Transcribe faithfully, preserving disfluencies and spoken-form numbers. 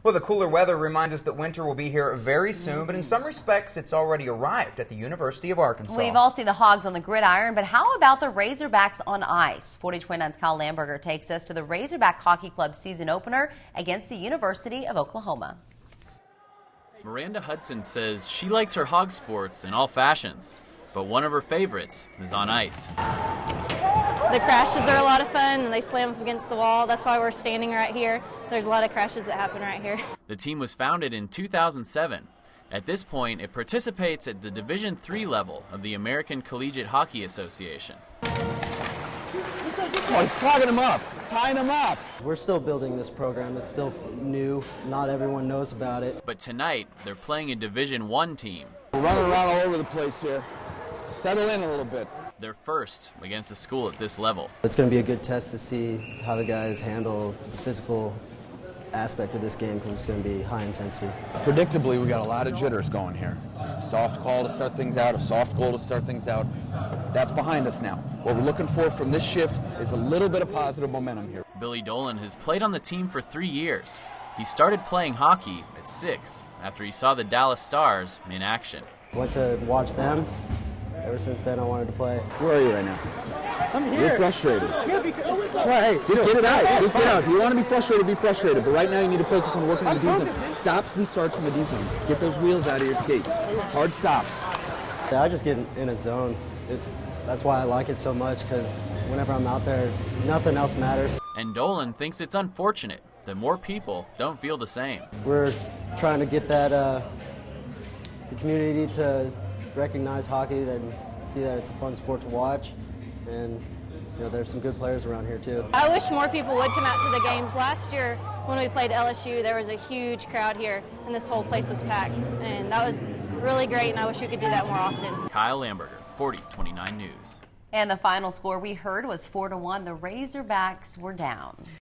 Well, the cooler weather reminds us that winter will be here very soon, but in some respects, it's already arrived at the University of Arkansas. We've all seen the Hogs on the gridiron, but how about the Razorbacks on ice? forty twenty-nine's Kyle Lamberger takes us to the Razorback Hockey Club season opener against the University of Oklahoma. Miranda Hudson says she likes her hog sports in all fashions, but one of her favorites is on ice. The crashes are a lot of fun, and they slam up against the wall. That's why we're standing right here. There's a lot of crashes that happen right here. The team was founded in two thousand seven. At this point, it participates at the Division three level of the American Collegiate Hockey Association. Oh, he's clogging them up, tying them up. We're still building this program. It's still new. Not everyone knows about it. But tonight, they're playing a Division one team. We're running around all over the place here. Settle in a little bit. They're first against a school at this level. It's going to be a good test to see how the guys handle the physical aspect of this game, because it's going to be high intensity. Predictably, we got a lot of jitters going here. Soft call to start things out, a soft goal to start things out. That's behind us now. What we're looking for from this shift is a little bit of positive momentum here. Billy Dolan has played on the team for three years. He started playing hockey at six after he saw the Dallas Stars in action. Went to watch them. Ever since then, I wanted to play. Where are you right now? I'm here. You're frustrated. Yeah, because, oh, it's right. Just get it out. Just get out. If you want to be frustrated, be frustrated. But right now, you need to focus on working in the D zone. Stops and starts in the D zone. Get those wheels out of your skates. Hard stops. Yeah, I just get in a zone. It's, that's why I like it so much, because whenever I'm out there, nothing else matters. And Dolan thinks it's unfortunate that more people don't feel the same. We're trying to get that uh, the community to recognize hockey and see that it's a fun sport to watch, and you know, there's some good players around here too. I wish more people would come out to the games. Last year when we played L S U, there was a huge crowd here and this whole place was packed, and that was really great, and I wish we could do that more often. Kyle Lamberger, forty twenty-nine News. And the final score we heard was four to one. The Razorbacks were down.